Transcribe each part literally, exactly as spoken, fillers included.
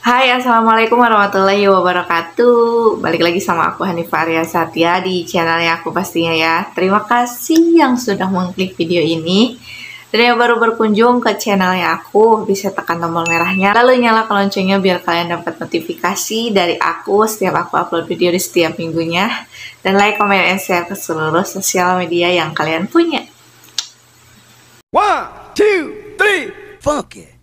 Hai, assalamualaikum warahmatullahi wabarakatuh. Balik lagi sama aku Hanifah Arya Satya di channelnya aku pastinya ya. Terima kasih yang sudah mengklik video ini. Dan yang baru berkunjung ke channelnya aku, bisa tekan tombol merahnya, lalu nyalakan loncengnya biar kalian dapat notifikasi dari aku setiap aku upload video di setiap minggunya. Dan like, comment, and share ke seluruh sosial media yang kalian punya. One, two, three, funk it.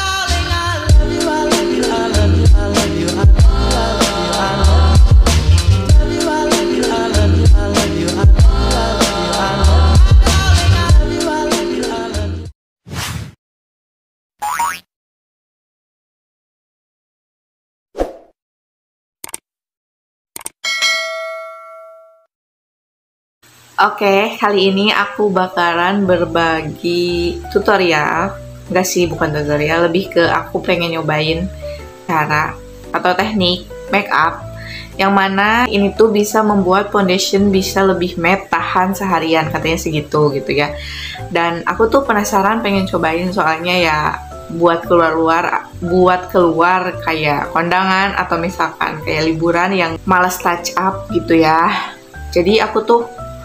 Oke, kali ini aku bakalan berbagi tutorial. Enggak sih, bukan tutorial, lebih ke aku pengen nyobain cara atau teknik make up yang mana ini tuh bisa membuat foundation bisa lebih matte, tahan seharian, katanya segitu gitu ya. Dan aku tuh penasaran pengen cobain, soalnya ya buat keluar-luar, buat keluar kayak kondangan atau misalkan kayak liburan yang malas touch up gitu ya. Jadi aku tuh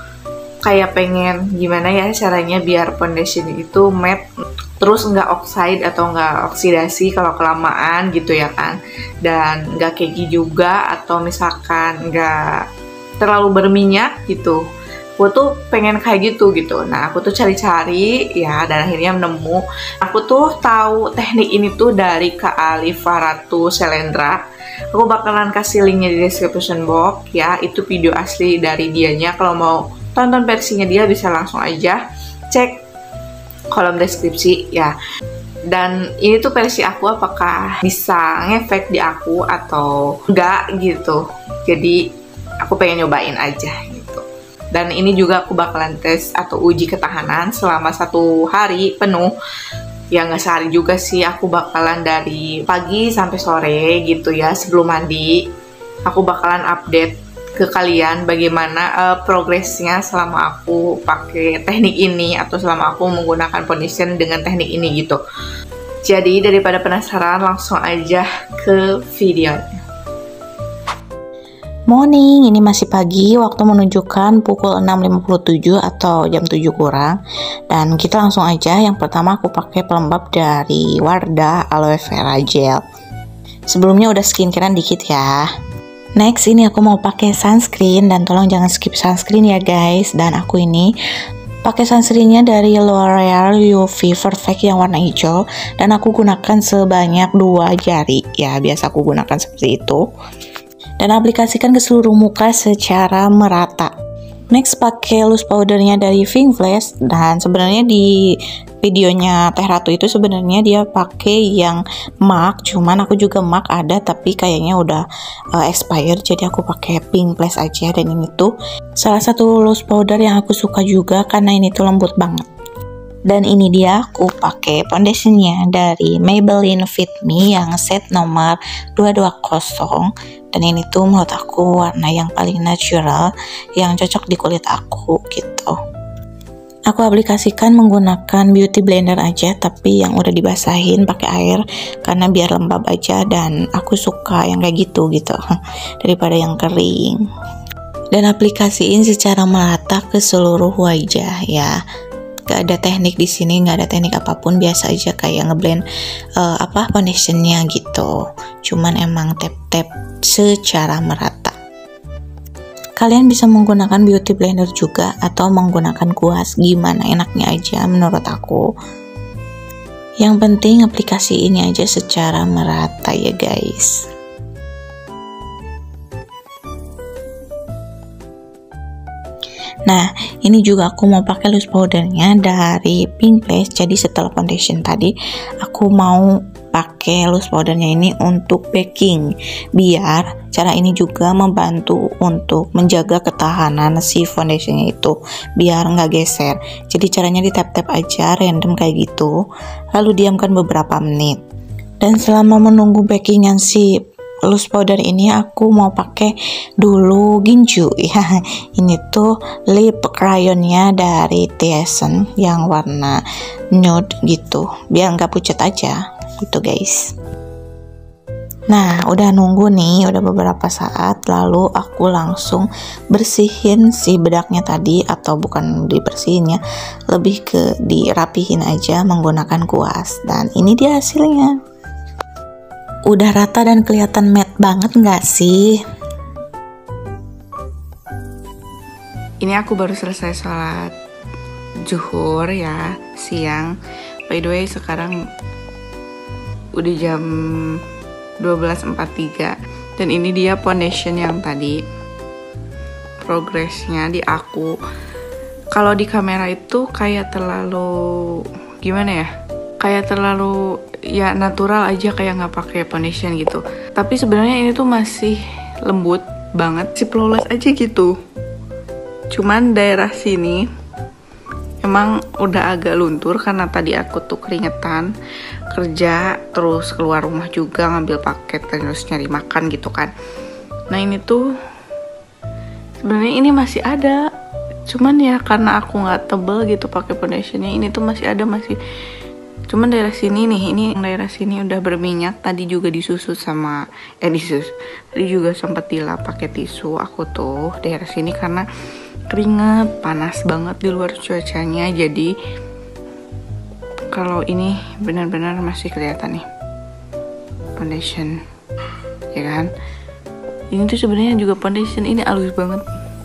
kayak pengen gimana ya caranya biar foundation itu matte, terus nggak oxide atau nggak oksidasi kalau kelamaan gitu ya kan, dan nggak keki juga atau misalkan nggak terlalu berminyak gitu. Aku tuh pengen kayak gitu gitu. Nah aku tuh cari-cari ya, dan akhirnya menemu. Aku tuh tahu teknik ini tuh dari Kak Alifa Ratu Selendra. Aku bakalan kasih linknya di description box ya. Itu video asli dari dianya. Kalau mau tonton versinya dia bisa langsung aja cek kolom deskripsi ya. Dan ini tuh versi aku, apakah bisa ngefek di aku atau enggak gitu. Jadi aku pengen nyobain aja gitu. Dan ini juga aku bakalan tes atau uji ketahanan selama satu hari penuh. Ya nggak sehari juga sih, aku bakalan dari pagi sampai sore gitu ya. Sebelum mandi aku bakalan update ke kalian bagaimana uh, progresnya selama aku pakai teknik ini atau selama aku menggunakan foundation dengan teknik ini gitu. Jadi daripada penasaran, langsung aja ke videonya. Morning, ini masih pagi, waktu menunjukkan pukul enam lima puluh tujuh atau jam tujuh kurang. Dan kita langsung aja. Yang pertama aku pakai pelembab dari Wardah Aloe Vera Gel. Sebelumnya udah skincarean dikit ya. Next, ini aku mau pakai sunscreen, dan tolong jangan skip sunscreen ya guys. Dan aku ini pakai sunscreennya dari L'Oreal U V Perfect yang warna hijau, dan aku gunakan sebanyak dua jari ya, biasa aku gunakan seperti itu. Dan aplikasikan ke seluruh muka secara merata. Next, pakai loose powdernya dari Pink Flash, dan sebenarnya di videonya Teh Ratu itu sebenarnya dia pakai yang MAC, cuman aku juga MAC ada tapi kayaknya udah uh, expired, jadi aku pakai Pink Flash aja. Dan ini tuh salah satu loose powder yang aku suka juga karena ini tuh lembut banget. Dan ini dia aku pakai foundationnya dari Maybelline Fit Me yang set nomor dua dua nol. Dan ini tuh menurut aku warna yang paling natural, yang cocok di kulit aku gitu. Aku aplikasikan menggunakan beauty blender aja, tapi yang udah dibasahin pakai air karena biar lembab aja, dan aku suka yang kayak gitu gitu daripada yang kering. Dan aplikasiin secara merata ke seluruh wajah ya. Gak ada teknik di sini, gak ada teknik apapun, biasa aja kayak ngeblend uh, apa foundationnya gitu. Cuman emang tap-tap secara merata. Kalian bisa menggunakan beauty blender juga atau menggunakan kuas, gimana enaknya aja menurut aku. Yang penting aplikasi ini aja secara merata ya guys. Nah, ini juga aku mau pakai loose powdernya dari Pink Flash. Jadi setelah foundation tadi, aku mau pakai loose powdernya ini untuk baking, biar cara ini juga membantu untuk menjaga ketahanan si foundationnya itu biar nggak geser. Jadi caranya di tap-tap aja random kayak gitu, lalu diamkan beberapa menit. Dan selama menunggu bakingan si loose powder ini, aku mau pakai dulu Ginju ya. Ini tuh lip crayonnya dari T S N yang warna nude gitu, biar nggak pucat aja gitu guys. Nah, udah nunggu nih, udah beberapa saat, lalu aku langsung bersihin si bedaknya tadi, atau bukan dibersihin ya, lebih ke dirapihin aja menggunakan kuas. Dan ini dia hasilnya. Udah rata dan kelihatan matte banget nggak sih? Ini aku baru selesai sholat zuhur ya, siang. By the way, sekarang udah jam dua belas empat puluh tiga. Dan ini dia foundation yang tadi progresnya di aku. Kalau di kamera itu kayak terlalu gimana ya, kayak terlalu ya natural aja, kayak nggak pakai foundation gitu. Tapi sebenarnya ini tuh masih lembut banget, si flawless aja gitu. Cuman daerah sini emang udah agak luntur karena tadi aku tuh keringetan kerja, terus keluar rumah juga ngambil paket, terus nyari makan gitu kan. Nah ini tuh sebenarnya ini masih ada, cuman ya karena aku nggak tebel gitu pakai foundationnya, ini tuh masih ada, masih. Cuman daerah sini nih, ini daerah sini udah berminyak. Tadi juga disusut sama eh disus. Tadi juga sempat dilap pakai tisu aku tuh daerah sini karena keringet, panas banget di luar cuacanya. Jadi kalau ini benar-benar masih kelihatan nih foundation, ya kan? Ini tuh sebenarnya juga foundation, ini halus banget.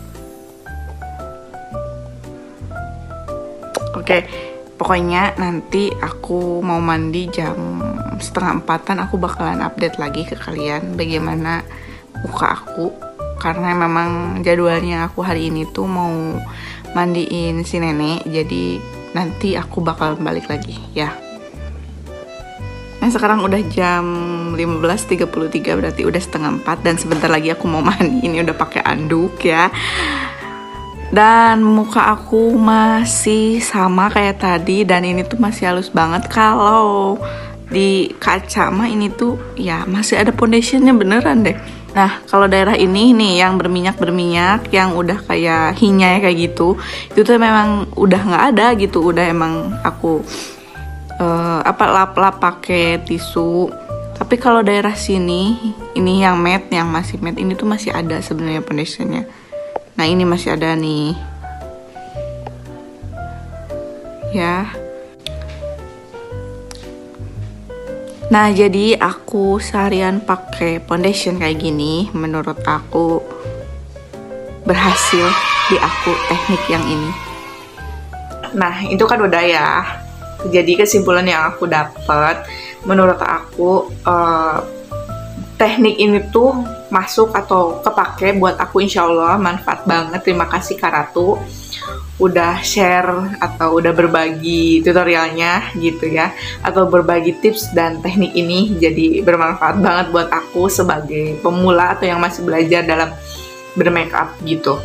Oke, pokoknya nanti aku mau mandi jam setengah empatan, aku bakalan update lagi ke kalian bagaimana muka aku. Karena memang jadwalnya aku hari ini tuh mau mandiin si nenek, jadi nanti aku bakal balik lagi ya. Nah sekarang udah jam lima belas tiga puluh tiga, berarti udah setengah empat, dan sebentar lagi aku mau mandi. Ini udah pakai anduk ya. Dan muka aku masih sama kayak tadi, dan ini tuh masih halus banget. Kalau di kaca mah ini tuh ya masih ada foundationnya beneran deh. Nah kalau daerah ini nih yang berminyak-berminyak, yang udah kayak hinyai kayak gitu, itu tuh memang udah nggak ada gitu. Udah emang aku uh, apa lap-lap pakai tisu. Tapi kalau daerah sini, ini yang matte, yang masih matte, ini tuh masih ada sebenarnya foundationnya. Nah ini masih ada nih ya. Nah jadi aku seharian pakai foundation kayak gini, menurut aku berhasil di aku teknik yang ini. Nah itu kan udah ya. Jadi kesimpulan yang aku dapat, menurut aku uh, teknik ini tuh masuk atau kepake buat aku, insya Allah manfaat banget. Terima kasih Kak Ratu udah share atau udah berbagi tutorialnya gitu ya, atau berbagi tips dan teknik ini, jadi bermanfaat banget buat aku sebagai pemula atau yang masih belajar dalam bermakeup gitu.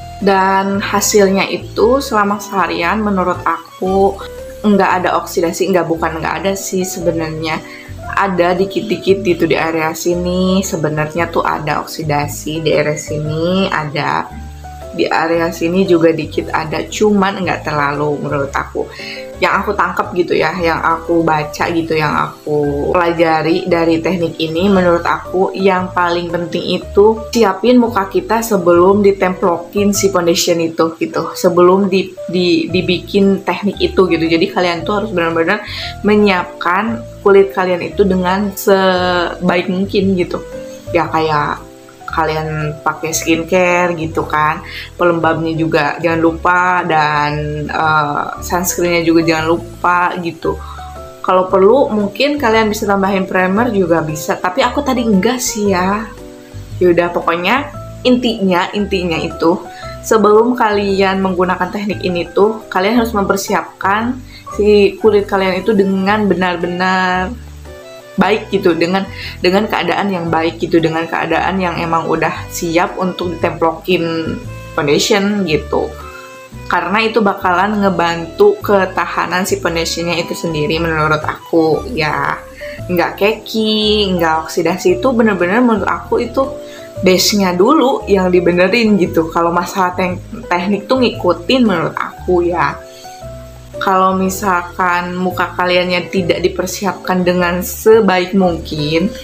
Dan hasilnya itu selama seharian menurut aku nggak ada oksidasi, nggak bukan nggak ada sih sebenarnya, ada dikit-dikit gitu di area sini. Sebenarnya tuh ada oksidasi di area sini, ada di area sini juga dikit ada, cuman nggak terlalu menurut aku. Yang aku tangkap gitu ya, yang aku baca gitu, yang aku pelajari dari teknik ini, menurut aku yang paling penting itu siapin muka kita sebelum ditemplokin si foundation itu gitu, sebelum di, di, dibikin teknik itu gitu. Jadi kalian tuh harus benar-benar menyiapkan kulit kalian itu dengan sebaik mungkin gitu ya, kayak kalian pakai skincare gitu kan, pelembabnya juga jangan lupa, dan uh, sunscreennya juga jangan lupa gitu. Kalau perlu mungkin kalian bisa tambahin primer juga bisa, tapi aku tadi enggak sih ya. Yaudah pokoknya intinya intinya itu sebelum kalian menggunakan teknik ini tuh kalian harus mempersiapkan si kulit kalian itu dengan benar-benar baik gitu, dengan dengan keadaan yang baik gitu, dengan keadaan yang emang udah siap untuk ditemplokin foundation gitu. Karena itu bakalan ngebantu ketahanan si foundationnya itu sendiri menurut aku ya. Nggak keki, nggak oksidasi, itu bener-bener menurut aku itu base-nya dulu yang dibenerin gitu. Kalau masalah te teknik tuh ngikutin menurut aku ya. Kalau misalkan muka kalian yang tidak dipersiapkan dengan sebaik mungkin,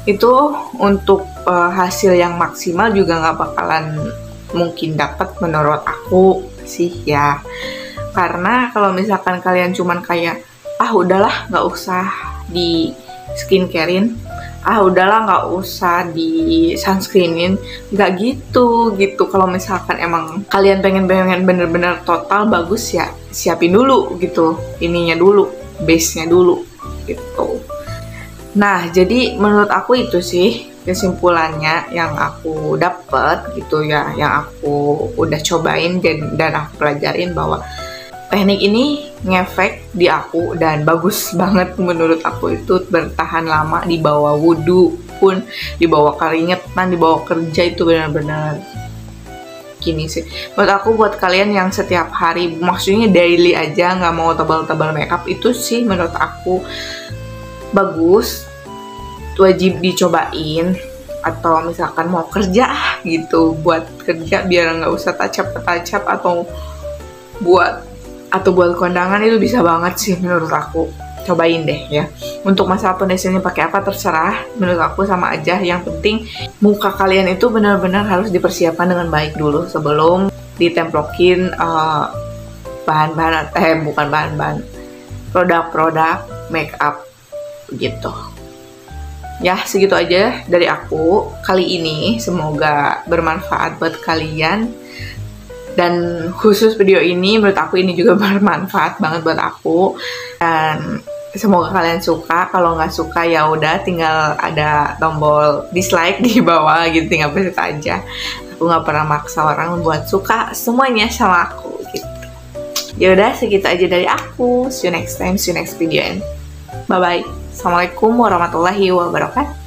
itu untuk uh, hasil yang maksimal juga nggak bakalan mungkin dapat menurut aku sih ya. Karena kalau misalkan kalian cuman kayak ah udahlah nggak usah di skincarein, ah udahlah nggak usah di sunscreenin, nggak gitu gitu. Kalau misalkan emang kalian pengen pengen bener-bener total bagus ya siapin dulu gitu, ininya dulu, base-nya dulu gitu. Nah jadi menurut aku itu sih kesimpulannya yang aku dapet gitu ya, yang aku udah cobain dan, dan aku pelajarin bahwa teknik ini ngefek di aku dan bagus banget menurut aku. Itu bertahan lama di bawah wudhu pun, di bawah keringetan, di bawah kerja, itu benar-benar gini sih. Menurut aku buat kalian yang setiap hari, maksudnya daily aja nggak mau tebal-tebal makeup, itu sih menurut aku bagus, wajib dicobain. Atau misalkan mau kerja gitu, buat kerja biar nggak usah touch-up-touch-up, atau buat atau buat kondangan itu bisa banget sih menurut aku. Cobain deh ya. Untuk masalah foundationnya pakai apa terserah, menurut aku sama aja. Yang penting muka kalian itu benar-benar harus dipersiapkan dengan baik dulu sebelum ditemplokin uh, bahan-bahan eh bukan bahan-bahan produk-produk makeup gitu. Ya segitu aja dari aku kali ini, semoga bermanfaat buat kalian. Dan khusus video ini menurut aku ini juga bermanfaat banget buat aku, dan semoga kalian suka. Kalau nggak suka ya udah, tinggal ada tombol dislike di bawah gitu, tinggal pencet aja. Aku nggak pernah maksa orang buat suka semuanya sama aku gitu. Ya udah segitu aja dari aku. See you next time, see you next video, and bye bye. Assalamualaikum warahmatullahi wabarakatuh.